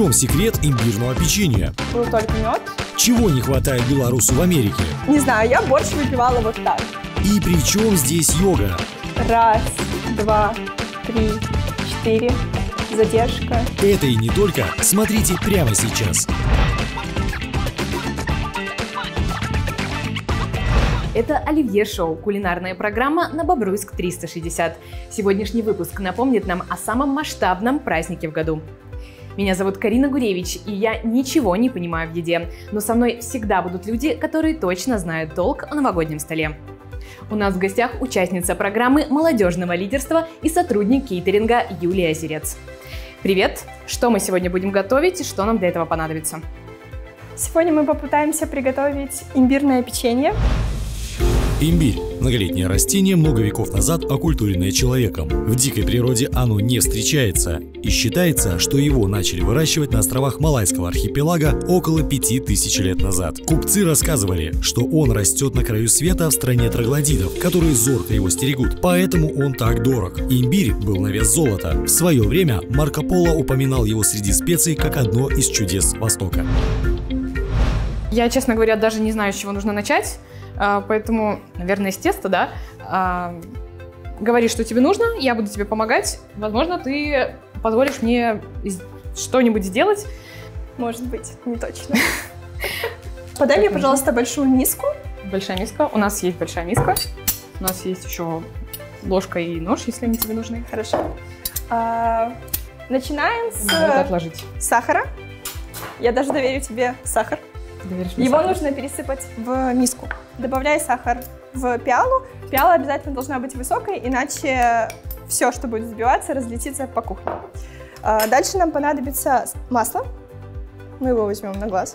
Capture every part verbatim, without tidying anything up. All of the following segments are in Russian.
чем секрет имбирного печенья? Был только мед. Чего не хватает белорусу в Америке? Не знаю, я борщ выпивала вот так. И при чем здесь йога? Раз, два, три, четыре. Задержка. Это и не только. Смотрите прямо сейчас. Это Оливье Шоу, кулинарная программа на Бобруйск триста шестьдесят. Сегодняшний выпуск напомнит нам о самом масштабном празднике в году. Меня зовут Карина Гуревич, и я ничего не понимаю в еде, но со мной всегда будут люди, которые точно знают толк о новогоднем столе. У нас в гостях участница программы молодежного лидерства и сотрудник кейтеринга Юлия Озерец. Привет! Что мы сегодня будем готовить и что нам для этого понадобится? Сегодня мы попытаемся приготовить имбирное печенье. Имбирь – многолетнее растение, много веков назад оккультуренное человеком. В дикой природе оно не встречается, и считается, что его начали выращивать на островах Малайского архипелага около пяти тысяч лет назад. Купцы рассказывали, что он растет на краю света в стране троглодитов, которые зорко его стерегут, поэтому он так дорог. Имбирь был на вес золота. В свое время Марко Поло упоминал его среди специй как одно из чудес Востока. Я, честно говоря, даже не знаю, с чего нужно начать. Поэтому, наверное, с теста, да. Говори, что тебе нужно, я буду тебе помогать. Возможно, ты позволишь мне что-нибудь сделать. Может быть, не точно. Подай мне, пожалуйста, большую миску. Большая миска. У нас есть большая миска. У нас есть еще ложка и нож, если они тебе нужны. Хорошо. Начинаем с отложить. Сахара. Я даже доверю тебе сахар. Его сахар нужно пересыпать в миску. Добавляй сахар в пиалу. Пиала обязательно должна быть высокой, иначе все, что будет взбиваться, разлетится по кухне. Дальше нам понадобится масло. Мы его возьмем на глаз.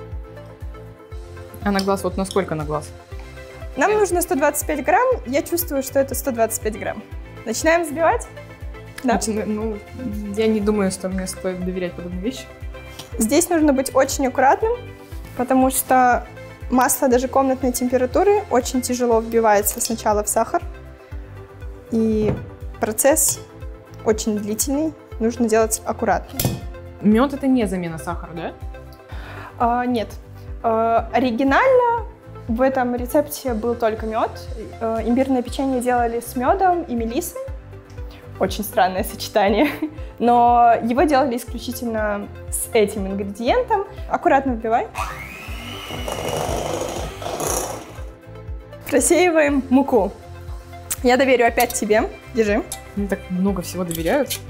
А на глаз вот на сколько на глаз? Нам нужно сто двадцать пять грамм. Я чувствую, что это сто двадцать пять грамм. Начинаем взбивать? Да. Ну, я не думаю, что мне стоит доверять подобные вещи. Здесь нужно быть очень аккуратным, потому что масло даже комнатной температуры очень тяжело вбивается сначала в сахар. И процесс очень длительный, нужно делать аккуратно. Мед – это не замена сахара, да? А, нет. А, оригинально в этом рецепте был только мед. А, имбирное печенье делали с медом и мелиссой. Очень странное сочетание. Но его делали исключительно с этим ингредиентом. Аккуратно вбивай. Просеиваем муку. Я доверю опять тебе. Держи. Мне так много всего доверяют.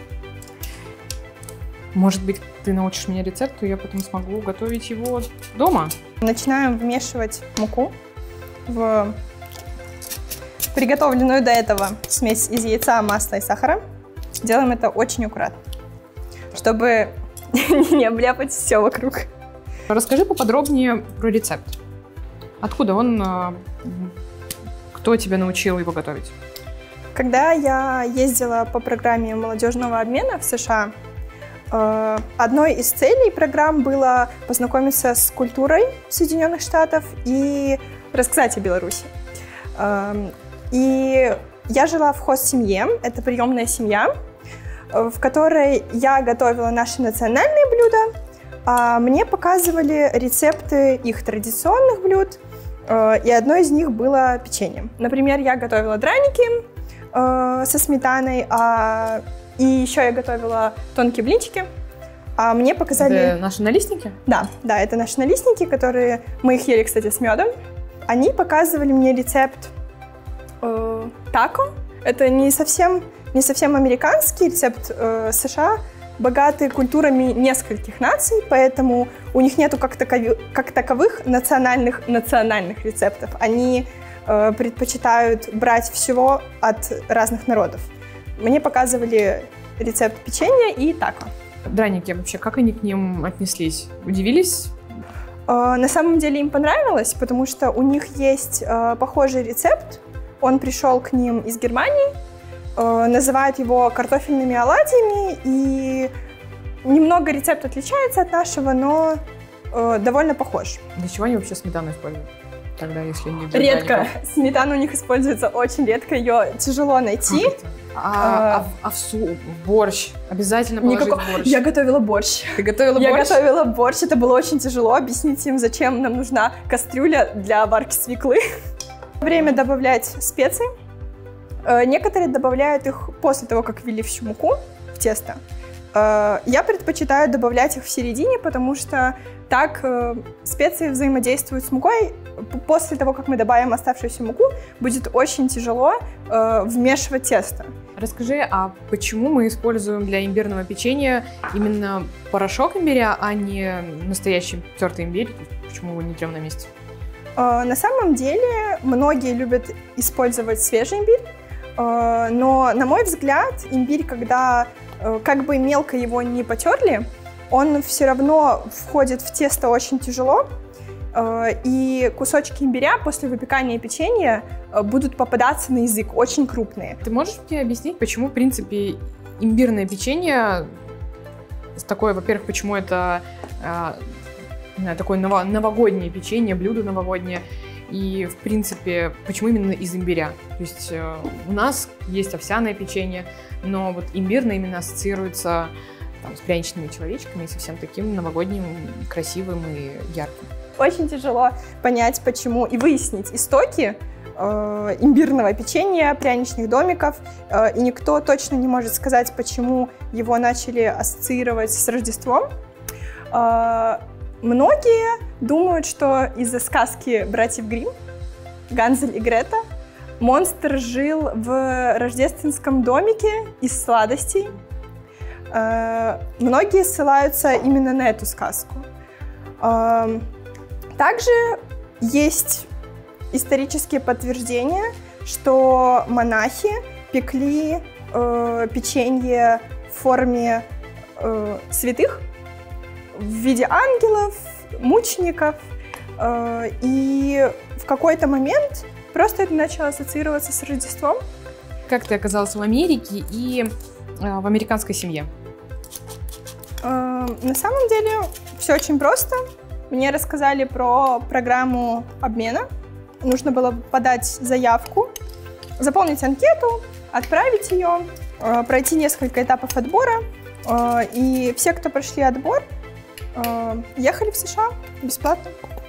Может быть, ты научишь меня рецепту, и я потом смогу готовить его дома? Начинаем вмешивать муку в приготовленную до этого смесь из яйца, масла и сахара. Делаем это очень аккуратно, чтобы не обляпать все вокруг. Расскажи поподробнее про рецепт. Откуда он? Кто тебя научил его готовить? Когда я ездила по программе молодежного обмена в США, одной из целей программ было познакомиться с культурой Соединенных Штатов и рассказать о Беларуси. И я жила в хост-семье, это приемная семья, в которой я готовила наши национальные блюда, а мне показывали рецепты их традиционных блюд, и одно из них было печенье. Например, я готовила драники со сметаной, а, и еще я готовила тонкие блинчики. А мне показали... Это наши налистники? Да, да, это наши налистники, которые... Мы их ели, кстати, с медом. Они показывали мне рецепт э, тако. Это не совсем, не совсем американский рецепт э, США, богатый культурами нескольких наций, поэтому у них нету как, такови, как таковых национальных, национальных рецептов. Они э, предпочитают брать всего от разных народов. Мне показывали рецепт печенья и тако. Драники вообще, как они к ним отнеслись? Удивились? Э, на самом деле им понравилось, потому что у них есть э, похожий рецепт. Он пришел к ним из Германии. Называют его картофельными оладьями, и немного рецепт отличается от нашего, но э, довольно похож. Для чего они вообще сметану используют? Тогда, если не редко. Сметана у них используется очень редко, ее тяжело найти. А, а, а в суп, борщ? Обязательно положить Никакого... борщ? Я готовила борщ. Ты готовила Я борщ? Я готовила борщ. Это было очень тяжело. Объяснить им, зачем нам нужна кастрюля для варки свеклы. Время добавлять специи. Некоторые добавляют их после того, как ввели всю муку в тесто. Я предпочитаю добавлять их в середине, потому что так специи взаимодействуют с мукой. После того, как мы добавим оставшуюся муку, будет очень тяжело вмешивать тесто. Расскажи, а почему мы используем для имбирного печенья именно порошок имбиря, а не настоящий тертый имбирь? Почему его не трем на месте? На самом деле, многие любят использовать свежий имбирь, но, на мой взгляд, имбирь, когда как бы мелко его не потерли, он все равно входит в тесто очень тяжело, и кусочки имбиря после выпекания печенья будут попадаться на язык, очень крупные. Ты можешь мне объяснить, почему, в принципе, имбирное печенье такое, во-первых, почему это э, такое ново- новогоднее печенье, блюдо новогоднее, и, в принципе, почему именно из имбиря? То есть э, у нас есть овсяное печенье, но вот имбирное именно ассоциируется там, с пряничными человечками и совсем таким новогодним, красивым и ярким. Очень тяжело понять, почему, и выяснить истоки э, имбирного печенья, пряничных домиков, э, и никто точно не может сказать, почему его начали ассоциировать с Рождеством. Э, многие думают, что из-за сказки братьев Гримм «Ганзель и Грета» монстр жил в рождественском домике из сладостей. Э, многие ссылаются именно на эту сказку. Э, Также есть исторические подтверждения, что монахи пекли э, печенье в форме э, святых, в виде ангелов, мучеников, э, и в какой-то момент просто это начало ассоциироваться с Рождеством. Как ты оказалась в Америке и э, в американской семье? Э, на самом деле все очень просто. Мне рассказали про программу обмена. Нужно было подать заявку, заполнить анкету, отправить ее, пройти несколько этапов отбора. И все, кто прошли отбор, ехали в США бесплатно.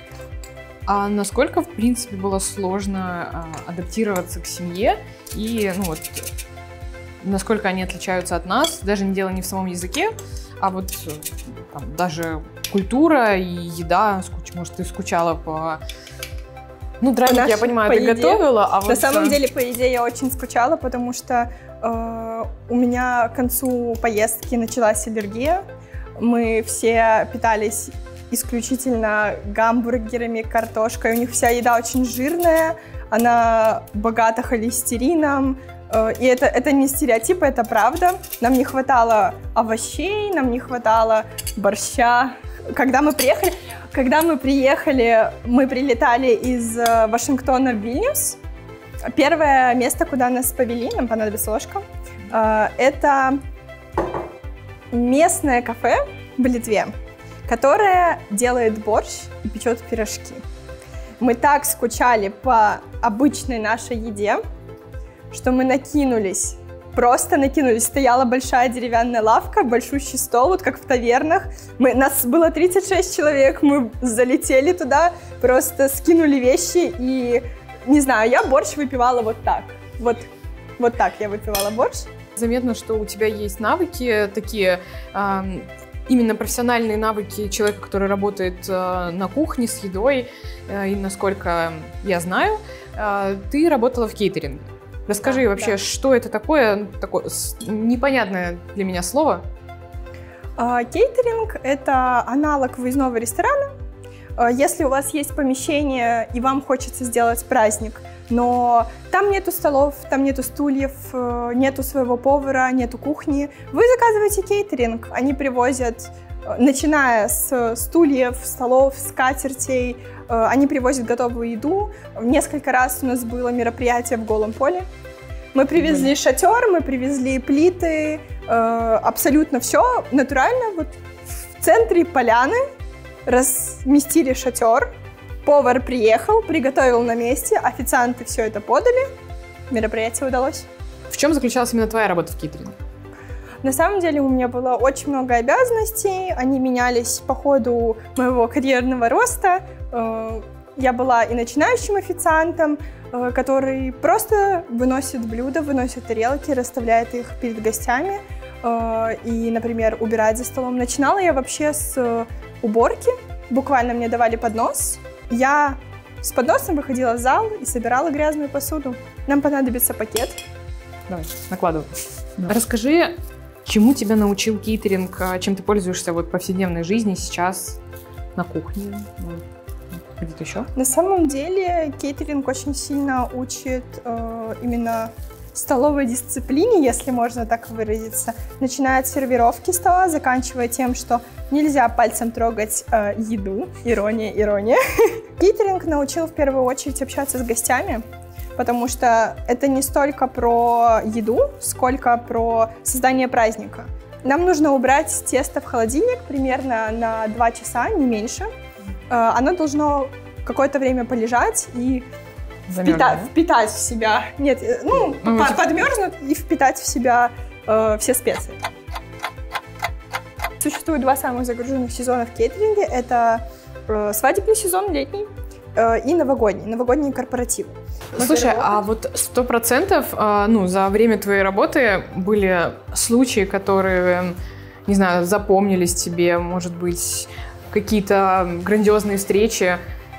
А насколько, в принципе, было сложно адаптироваться к семье? И, ну вот, насколько они отличаются от нас? Даже не дело не в самом языке, а вот там, даже культура и еда. Может, ты скучала по... Ну, драники, я понимаю, ты еде. готовила, а вот... На самом деле, по еде я очень скучала, потому что э, у меня к концу поездки началась аллергия. Мы все питались исключительно гамбургерами, картошкой. У них вся еда очень жирная, она богата холестерином. И это, это не стереотипы, это правда. Нам не хватало овощей, нам не хватало борща. Когда мы приехали, когда мы приехали, мы прилетали из Вашингтона в Вильнюс. Первое место, куда нас повели, нам понадобилась ложка, это местное кафе в Литве, которое делает борщ и печет пирожки. Мы так скучали по обычной нашей еде, что мы накинулись, просто накинулись. Стояла большая деревянная лавка, большущий стол, вот как в тавернах. Мы, нас было тридцать шесть человек, мы залетели туда, просто скинули вещи и, не знаю, я борщ выпивала вот так. Вот, вот так я выпивала борщ. Заметно, что у тебя есть навыки такие, э, именно профессиональные навыки человека, который работает э, на кухне с едой. Э, и насколько я знаю, э, ты работала в кейтеринге. Расскажи да, вообще, да. что это такое, такое непонятное для меня слово? А, кейтеринг – это аналог выездного ресторана. А, если у вас есть помещение и вам хочется сделать праздник, но там нету столов, там нету стульев, нету своего повара, нету кухни, вы заказываете кейтеринг. Они привозят, начиная с стульев, столов, скатертей, они привозят готовую еду. Несколько раз у нас было мероприятие в голом поле. Мы привезли шатер, мы привезли плиты, абсолютно все натурально. Вот в центре поляны разместили шатер. Повар приехал, приготовил на месте, официанты все это подали. Мероприятие удалось. в чем заключалась именно твоя работа в кейтеринге? На самом деле у меня было очень много обязанностей, они менялись по ходу моего карьерного роста. Я была и начинающим официантом, который просто выносит блюда, выносит тарелки, расставляет их перед гостями и, например, убирает за столом. Начинала я вообще с уборки, буквально мне давали поднос. Я с подносом выходила в зал и собирала грязную посуду. Нам понадобится пакет. Давай, накладывай. Да. Расскажи, чему тебя научил кейтеринг, чем ты пользуешься вот в повседневной жизни сейчас на кухне, где-то еще? На самом деле кейтеринг очень сильно учит э, именно столовой дисциплине, если можно так выразиться, начиная от сервировки стола, заканчивая тем, что нельзя пальцем трогать э, еду. Ирония, ирония. Кейтеринг научил в первую очередь общаться с гостями, потому что это не столько про еду, сколько про создание праздника. Нам нужно убрать тесто в холодильник примерно на два часа, не меньше. Э, оно должно какое-то время полежать и Впита- да? впитать в себя, нет, ну, ну по- подмерзнуть и впитать в себя э, все специи. Существует два самых загруженных сезона в кейтеринге. Это э, свадебный сезон, летний, э, и новогодний, новогодние корпоративы. Слушай, а вот сто процентов э, ну, за время твоей работы были случаи, которые, не знаю, запомнились тебе, может быть, какие-то грандиозные встречи,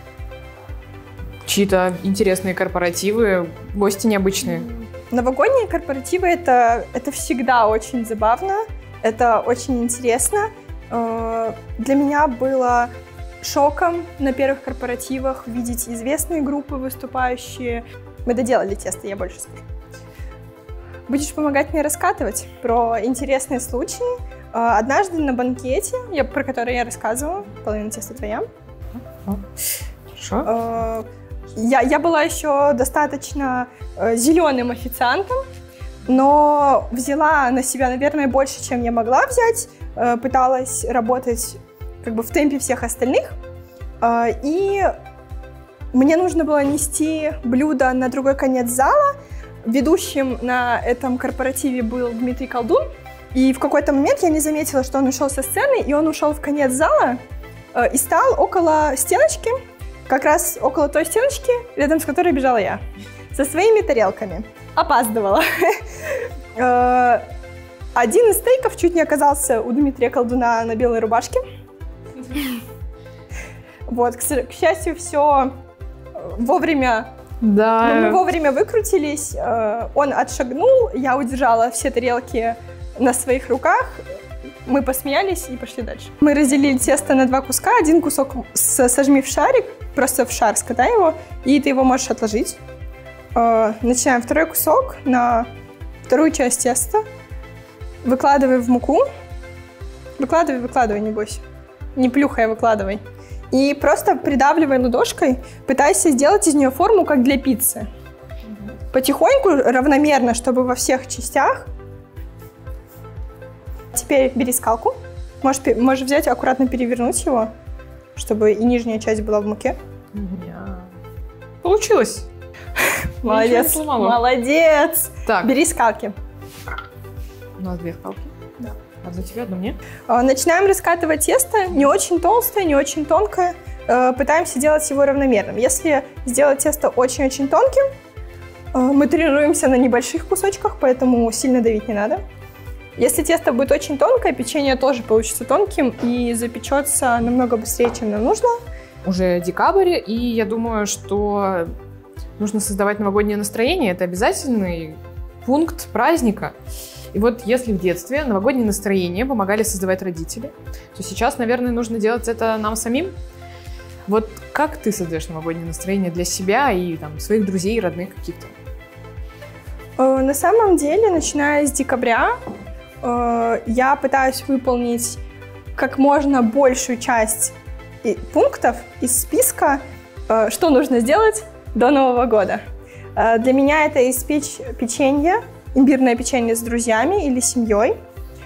чьи-то интересные корпоративы, гости необычные? Новогодние корпоративы это, это всегда очень забавно, это очень интересно. Для меня было шоком на первых корпоративах видеть известные группы выступающие. Мы доделали тесто, я больше скажу. Будешь помогать мне раскатывать про интересные случаи. Однажды на банкете, я, про который я рассказывала, половина теста твоя. Хорошо. Я, я была еще достаточно э, зеленым официантом, но взяла на себя, наверное, больше, чем я могла взять. Э, пыталась работать как бы в темпе всех остальных. Э, и мне нужно было нести блюдо на другой конец зала. Ведущим на этом корпоративе был Дмитрий Колдун. И в какой-то момент я не заметила, что он ушел со сцены, и он ушел в конец зала э, и стал около стеночки. Как раз около той стеночки, рядом с которой бежала я, со своими тарелками. Опаздывала. Один из стейков чуть не оказался у Дмитрия Колдуна на белой рубашке. Вот, к счастью, все вовремя, да. мы вовремя выкрутились. Он отшагнул, я удержала все тарелки на своих руках. Мы посмеялись и пошли дальше. Мы разделили тесто на два куска. Один кусок сожми в шарик, просто в шар скатай его, и ты его можешь отложить. Начинаем второй кусок на вторую часть теста. Выкладывай в муку. Выкладывай, выкладывай, не бойся. Не плюхай, выкладывай. И просто придавливай ладошкой, пытайся сделать из нее форму, как для пиццы. Потихоньку, равномерно, чтобы во всех частях. Теперь бери скалку. Можешь, можешь взять, аккуратно перевернуть его, чтобы и нижняя часть была в муке. Получилось. Молодец. Молодец. Так. Бери скалки. У нас две скалки. Да. Одну тебе, одну мне. Начинаем раскатывать тесто. Не очень толстое, не очень тонкое. Пытаемся делать его равномерным. Если сделать тесто очень-очень тонким, мы тренируемся на небольших кусочках, поэтому сильно давить не надо. Если тесто будет очень тонкое, печенье тоже получится тонким и запечется намного быстрее, чем нам нужно. Уже декабрь, и я думаю, что нужно создавать новогоднее настроение. Это обязательный пункт праздника. И вот если в детстве новогоднее настроение помогали создавать родители, то сейчас, наверное, нужно делать это нам самим. Вот как ты создаешь новогоднее настроение для себя и там, своих друзей, родных каких-то? На самом деле, начиная с декабря, я пытаюсь выполнить как можно большую часть пунктов из списка, что нужно сделать до Нового года. Для меня это испечь печенье, имбирное печенье с друзьями или семьей,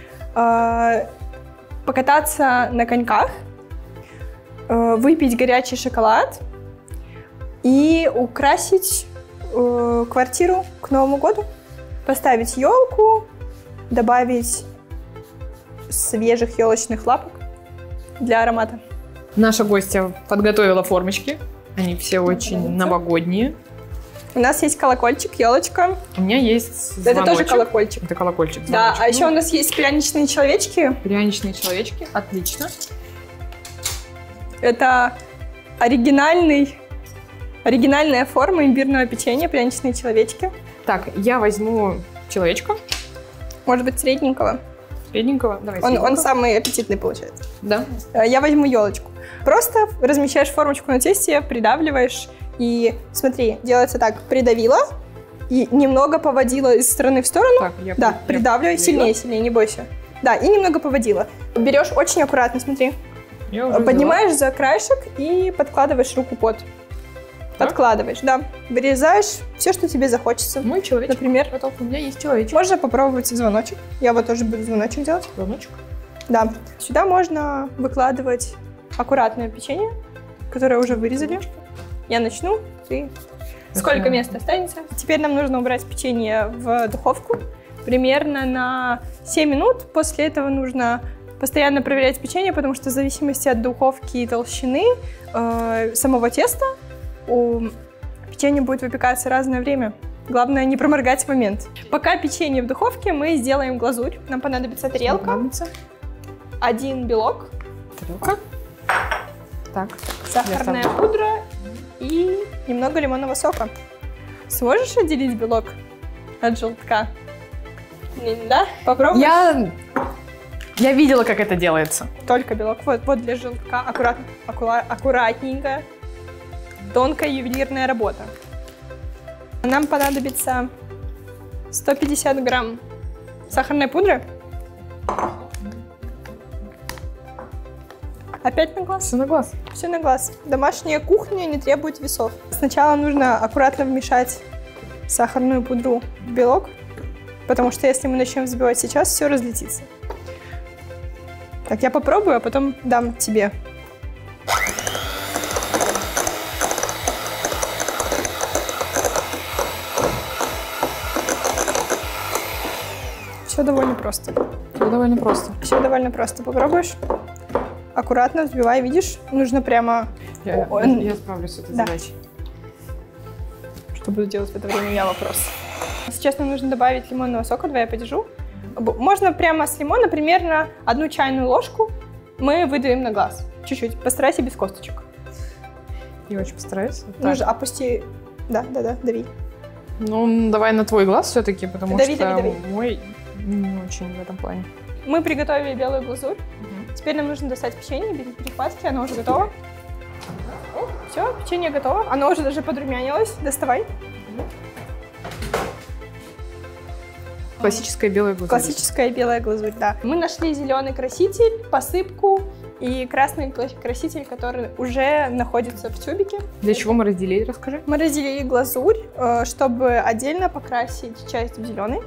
покататься на коньках, выпить горячий шоколад и украсить квартиру к Новому году. поставить елку, добавить свежих елочных лапок для аромата. Наша гостья подготовила формочки. Они все очень Нравится. новогодние. У нас есть колокольчик, елочка. У меня есть звоночек. Это тоже колокольчик. Это колокольчик. Да, звоночек. а еще Ну, у нас есть пряничные человечки. пряничные человечки. Отлично. Это оригинальный, оригинальная форма имбирного печенья, пряничные человечки. Так, я возьму человечка. Может быть, средненького. Средненького. Давай, Он, средненького. он самый аппетитный получается. Да. Э, Я возьму елочку. Просто размещаешь формочку на тесте, придавливаешь. И смотри, делается так. Придавила и немного поводила из стороны в сторону. Так, я Да, прям придавливай придавила. сильнее, сильнее, не бойся. Да, и немного поводила. Берешь очень аккуратно, смотри. Я уже Поднимаешь за краешек и подкладываешь руку под. Так? Подкладываешь, да. Вырезаешь все, что тебе захочется. взяла. Мой человечек. Например, Готов. У меня есть человечек. можно попробовать звоночек. Я вот тоже буду звоночек делать. Звоночек. Да. Сюда можно выкладывать аккуратное печенье, которое уже вырезали. Я начну. Ты... Сколько Начинаем. места останется? Теперь нам нужно убрать печенье в духовку. Примерно на семь минут. После этого нужно постоянно проверять печенье, потому что в зависимости от духовки и толщины э, самого теста у печенья будет выпекаться разное время. Главное не проморгать момент. Пока печенье в духовке, мы сделаем глазурь. Нам понадобится тарелка, Понадобится. один белок, Тарелка. Так. сахарная ставлю. пудра и немного лимонного сока. Сможешь отделить белок от желтка? Да? Попробуй. Я... Я видела, как это делается. Только белок. Вот, вот для желтка. Аккуратно, аккура- аккуратненько. Тонкая ювелирная работа. Нам понадобится сто пятьдесят грамм сахарной пудры. Опять на глаз? Все на глаз. Все на глаз. Домашняя кухня не требует весов. Сначала нужно аккуратно вмешать сахарную пудру в белок, потому что если мы начнем взбивать сейчас, все разлетится. Так, я попробую, а потом дам тебе. Все довольно просто. Это довольно просто. Все довольно просто. Попробуешь? Аккуратно взбивай, видишь? Нужно прямо... Я, О, я- н- я справлюсь с этой Да. задачей. Что буду делать в это время, у меня вопрос. Сейчас нам нужно добавить лимонного сока. Давай я подержу. Б- Можно прямо с лимона, примерно одну чайную ложку мы выдаем на глаз. Чуть-чуть. Постарайся без косточек. Я очень постараюсь. Вот так. Нужно опусти... Да, да, да, дави. Ну, давай на твой глаз все-таки, потому Дави, что дави, дави. мой не очень в этом плане. Мы приготовили белую глазурь. Теперь нам нужно достать печенье, бери перехватки, оно уже готово. Все, печенье готово. Оно уже даже подрумянилось. Доставай. Классическая белая глазурь. Классическая белая глазурь, да. Мы нашли зеленый краситель, посыпку и красный кла- краситель, который уже находится в тюбике. Для чего мы разделили, расскажи. Мы разделили глазурь, э, чтобы отдельно покрасить часть в зеленый.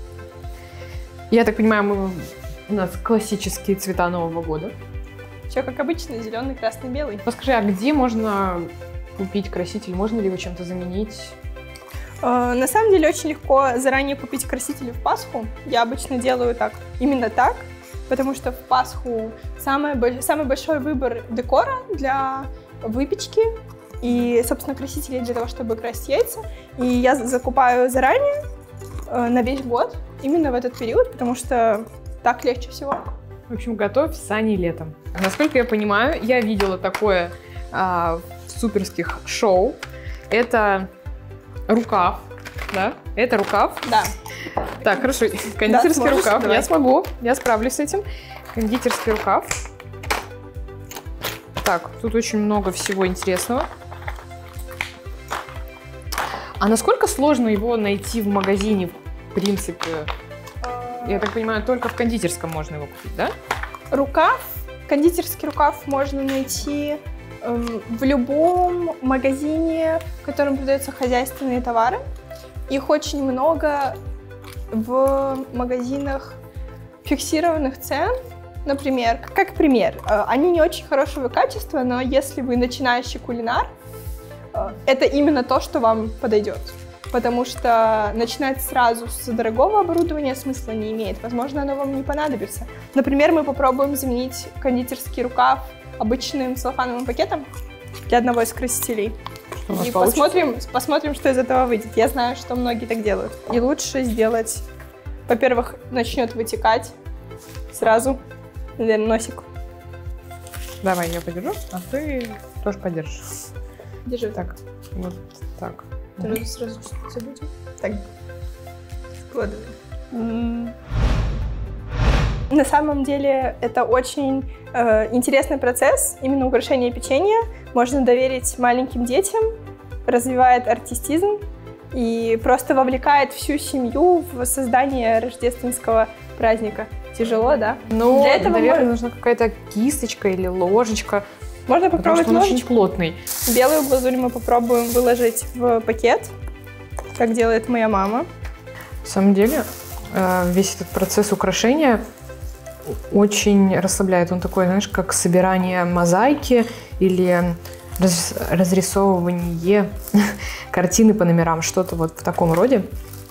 Я так понимаю, мы... у нас классические цвета Нового года. Все как обычно, зеленый, красный, белый. Расскажи, а где можно купить краситель? Можно ли его чем-то заменить? Э, На самом деле очень легко заранее купить красители в Пасху. Я обычно делаю так, именно так, потому что в Пасху самый, бо- самый большой выбор декора для выпечки и, собственно, красителей для того, чтобы красить яйца. И я за- закупаю заранее э, на весь год, именно в этот период, потому что так легче всего. В общем, готовь сани летом. Насколько я понимаю, я видела такое а, в суперских шоу. Это рукав, да? Это рукав. Да. Так, хорошо. Кондитерский сможешь? рукав. Давай. Я смогу. Я справлюсь с этим. Кондитерский рукав. Так, тут очень много всего интересного. А насколько сложно его найти в магазине, в принципе? Я так понимаю, только в кондитерском можно его купить, да? Рукав, кондитерский рукав можно найти эм, в любом магазине, в котором продаются хозяйственные товары. Их очень много в магазинах фиксированных цен. Например, как пример, э, они не очень хорошего качества, но если вы начинающий кулинар, э, это именно то, что вам подойдет. потому что начинать сразу с дорогого оборудования смысла не имеет. Возможно, оно вам не понадобится. Например, мы попробуем заменить кондитерский рукав обычным целлофановым пакетом для одного из красителей. И посмотрим, посмотрим, что из этого выйдет. Я знаю, что многие так делают. И лучше сделать, во-первых, начнет вытекать сразу, наверное, носик. Давай, я подержу, а ты тоже подержишь. Держи. Так, вот так. Ты сразу забудем. Так, складывай. Mm. На самом деле это очень э, интересный процесс, именно украшение печенья. Можно доверить маленьким детям, развивает артистизм и просто вовлекает всю семью в создание рождественского праздника. Тяжело, да? Ну, для этого наверное, можно... нужна какая-то кисточка или ложечка. Можно попробовать он ложечку. очень плотный. Белую глазурь мы попробуем выложить в пакет, как делает моя мама. На самом деле, весь этот процесс украшения очень расслабляет. Он такой, знаешь, как собирание мозаики или раз, разрисовывание картины по номерам, что-то вот в таком роде.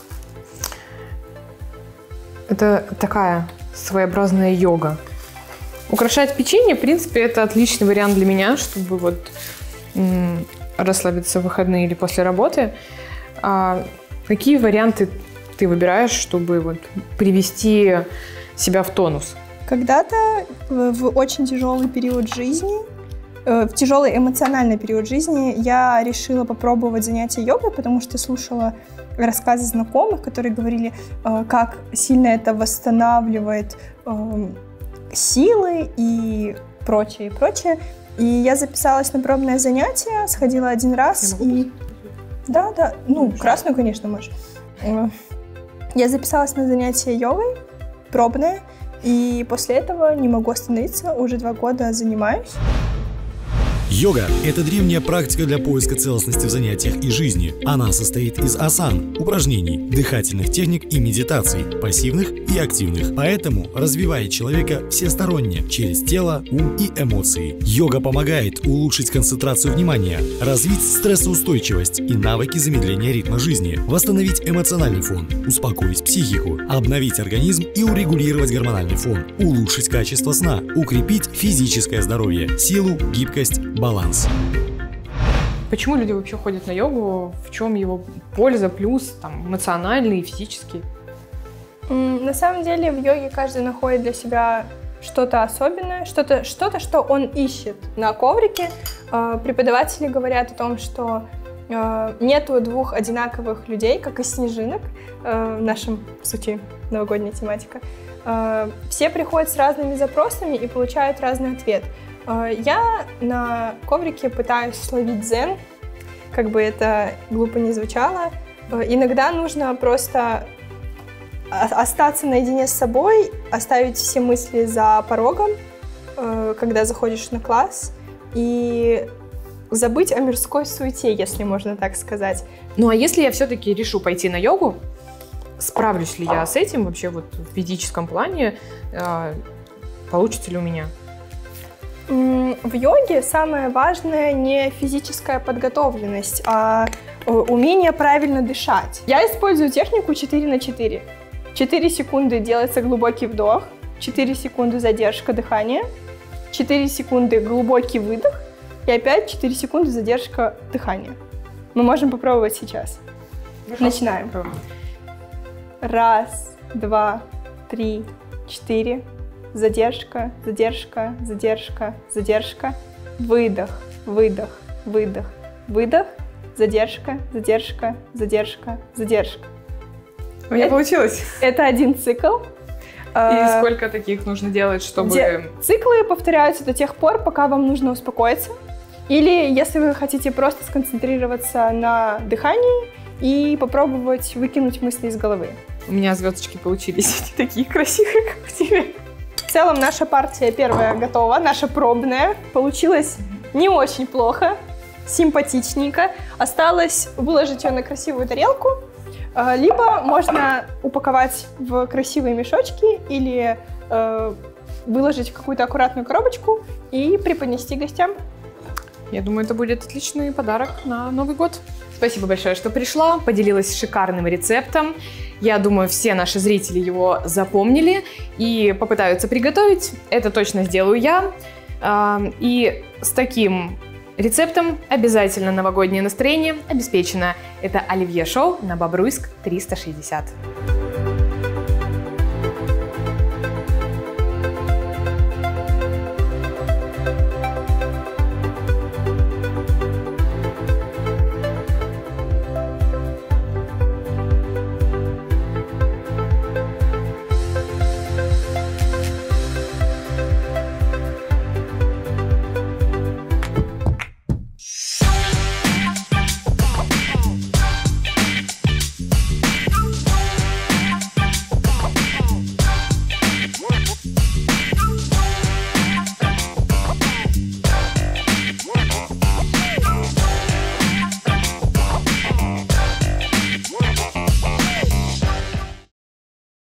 Это такая своеобразная йога. Украшать печенье, в принципе, это отличный вариант для меня, чтобы вот м- расслабиться в выходные или после работы. А какие варианты ты выбираешь, чтобы вот привести себя в тонус? Когда-то в очень тяжелый период жизни, в тяжелый эмоциональный период жизни я решила попробовать занятия йогой, потому что слушала рассказы знакомых, которые говорили, как сильно это восстанавливает силы и прочее, и прочее. И я записалась на пробное занятие, сходила один раз и... Да, да, ну, красную, конечно, можешь. Я записалась на занятие йогой, пробное, и после этого не могу остановиться, уже два года занимаюсь. Йога – это древняя практика для поиска целостности в занятиях и жизни. Она состоит из асан, упражнений, дыхательных техник и медитаций, пассивных и активных. Поэтому развивает человека всесторонне, через тело, ум и эмоции. Йога помогает улучшить концентрацию внимания, развить стрессоустойчивость и навыки замедления ритма жизни, восстановить эмоциональный фон, успокоить психику, обновить организм и урегулировать гормональный фон, улучшить качество сна, укрепить физическое здоровье, силу, гибкость, баланс. Почему люди вообще ходят на йогу? В чем его польза, плюс, там, эмоциональный и физический? На самом деле в йоге каждый находит для себя что-то особенное, что-то, что-то, что он ищет на коврике. Преподаватели говорят о том, что нету двух одинаковых людей, как и снежинок, в нашем, в сути, новогодняя тематика. Все приходят с разными запросами и получают разный ответ. Я на коврике пытаюсь словить дзен, как бы это глупо ни звучало. Иногда нужно просто остаться наедине с собой, оставить все мысли за порогом, когда заходишь на класс, и забыть о мирской суете, если можно так сказать. Ну а если я все-таки решу пойти на йогу, справлюсь ли я с этим вообще вот в физическом плане, получится ли у меня? В йоге самое важное не физическая подготовленность, а умение правильно дышать. Я использую технику четыре на четыре. четыре секунды делается глубокий вдох, четыре секунды задержка дыхания, четыре секунды глубокий выдох и опять четыре секунды задержка дыхания. Мы можем попробовать сейчас. Хорошо. Начинаем. Раз, два, три, четыре. Задержка, задержка, задержка, задержка, выдох, выдох, выдох, выдох, задержка, задержка, задержка, задержка. У меня это, получилось. Это один цикл. И а, сколько таких нужно делать, чтобы... Де- циклы повторяются до тех пор, пока вам нужно успокоиться. Или если вы хотите просто сконцентрироваться на дыхании и попробовать выкинуть мысли из головы. У меня звездочки получились такие красивые, как у тебя. В целом наша партия первая готова, наша пробная. Получилось не очень плохо, симпатичненько. Осталось выложить ее на красивую тарелку, либо можно упаковать в красивые мешочки или э, выложить в какую-то аккуратную коробочку и преподнести гостям. Я думаю, это будет отличный подарок на Новый год. Спасибо большое, что пришла, поделилась шикарным рецептом. Я думаю, все наши зрители его запомнили и попытаются приготовить. Это точно сделаю я. И с таким рецептом обязательно новогоднее настроение обеспечено. Это Оливье Шоу на Бобруйск триста шестьдесят.